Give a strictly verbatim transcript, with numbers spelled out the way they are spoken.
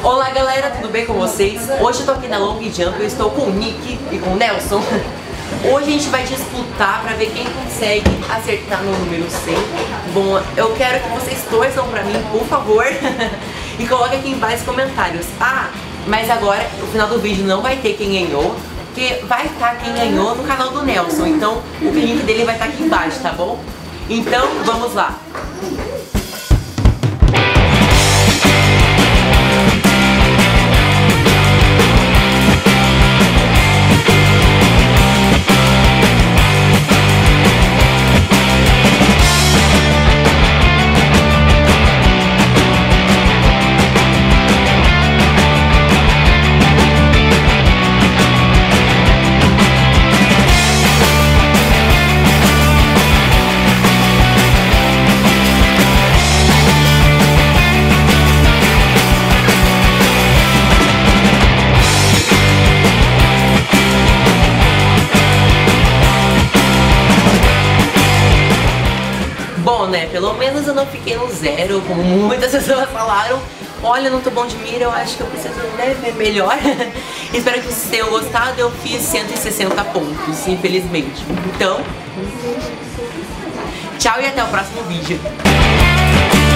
Olá galera, tudo bem com vocês? Hoje eu tô aqui na Long Jump, eu estou com o Nick e com o Nelson. Hoje a gente vai disputar pra ver quem consegue acertar no número cem. Bom, eu quero que vocês torçam pra mim, por favor. E coloquem aqui embaixo nos comentários. Ah, mas agora no final do vídeo não vai ter quem ganhou, porque vai estar quem ganhou no canal do Nelson. Então o link dele vai estar aqui embaixo, tá bom? Então vamos lá. Bom, né, pelo menos eu não fiquei no zero, como muitas pessoas falaram. Olha, não tô bom de mira, eu acho que eu preciso, né, ver melhor. Espero que vocês tenham gostado, eu fiz cento e sessenta pontos, infelizmente. Então, tchau e até o próximo vídeo.